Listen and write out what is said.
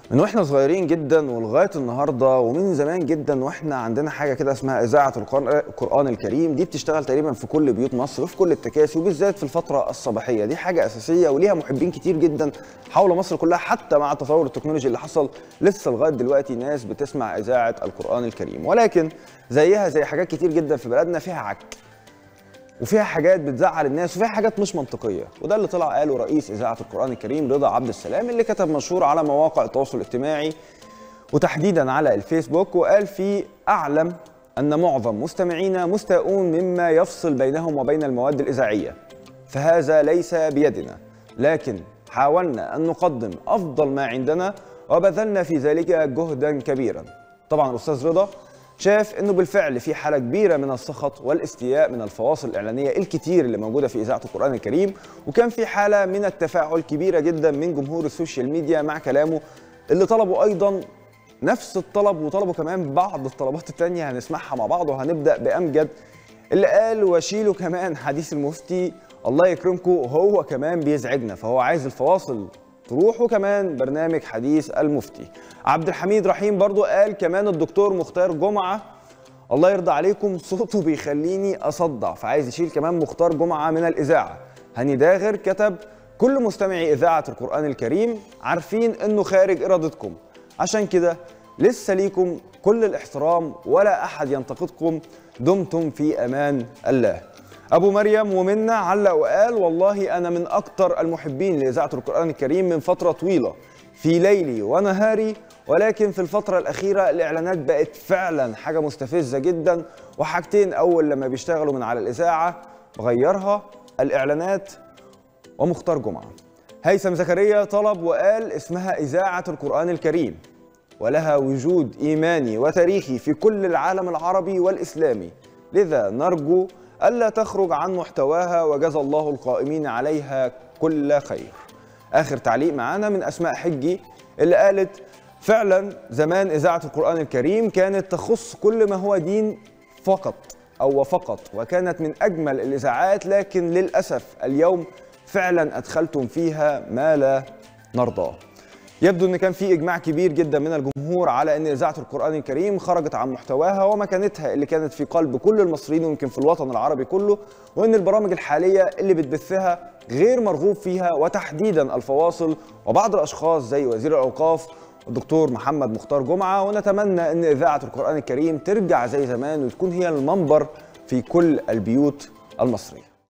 من واحنا صغيرين جدا ولغايه النهارده ومن زمان جدا واحنا عندنا حاجه كده اسمها اذاعه القرآن الكريم. دي بتشتغل تقريبا في كل بيوت مصر وفي كل التكاسي وبالذات في الفتره الصباحيه. دي حاجه اساسيه وليها محبين كتير جدا حول مصر كلها، حتى مع التطور التكنولوجي اللي حصل لسه لغايه دلوقتي ناس بتسمع اذاعه القرآن الكريم. ولكن زيها زي حاجات كتير جدا في بلدنا فيها عك وفيها حاجات بتزعل الناس وفيها حاجات مش منطقيه، وده اللي طلع قاله رئيس اذاعه القرآن الكريم رضا عبد السلام، اللي كتب منشور على مواقع التواصل الاجتماعي وتحديدا على الفيسبوك، وقال فيه: اعلم ان معظم مستمعينا مستاءون مما يفصل بينهم وبين المواد الاذاعيه، فهذا ليس بيدنا، لكن حاولنا ان نقدم افضل ما عندنا وبذلنا في ذلك جهدا كبيرا. طبعا الاستاذ رضا شاف انه بالفعل في حاله كبيره من السخط والاستياء من الفواصل الاعلانيه الكتير اللي موجوده في اذاعه القرآن الكريم، وكان في حاله من التفاعل كبيره جدا من جمهور السوشيال ميديا مع كلامه، اللي طلبوا ايضا نفس الطلب وطلبوا كمان بعض الطلبات الثانيه هنسمعها مع بعض. وهنبدا بامجد اللي قال: وشيلوا كمان حديث المفتي الله يكرمكم، هو كمان بيزعجنا، فهو عايز الفواصل تروح وكمان برنامج حديث المفتي. عبد الحميد رحيم برضو قال كمان: الدكتور مختار جمعة الله يرضى عليكم صوته بيخليني أصدع، فعايز يشيل كمان مختار جمعة من الإذاعة. هاني داغر كتب: كل مستمعي إذاعة القرآن الكريم عارفين إنه خارج إرادتكم، عشان كده لسه ليكم كل الاحترام ولا أحد ينتقدكم، دمتم في أمان الله. أبو مريم ومنة علق وقال: والله أنا من أكتر المحبين لإذاعة القرآن الكريم من فترة طويلة في ليلي ونهاري، ولكن في الفترة الأخيرة الإعلانات بقت فعلا حاجة مستفزة جدا، وحاجتين أول لما بيشتغلوا من على الإذاعة بغيرها: الإعلانات ومختار جمعة. هيثم زكريا طلب وقال: اسمها إذاعة القرآن الكريم ولها وجود إيماني وتاريخي في كل العالم العربي والإسلامي، لذا نرجو ألا تخرج عن محتواها، وجزى الله القائمين عليها كل خير. آخر تعليق معانا من أسماء حجي اللي قالت: فعلا زمان إذاعة القرآن الكريم كانت تخص كل ما هو دين فقط وكانت من أجمل الإذاعات، لكن للأسف اليوم فعلا أدخلتم فيها ما لا نرضاه. يبدو ان كان في اجماع كبير جدا من الجمهور على ان اذاعه القرآن الكريم خرجت عن محتواها ومكانتها اللي كانت في قلب كل المصريين ويمكن في الوطن العربي كله، وان البرامج الحاليه اللي بتبثها غير مرغوب فيها، وتحديدا الفواصل وبعض الاشخاص زي وزير الاوقاف الدكتور محمد مختار جمعه. ونتمنى ان اذاعه القرآن الكريم ترجع زي زمان وتكون هي المنبر في كل البيوت المصريه.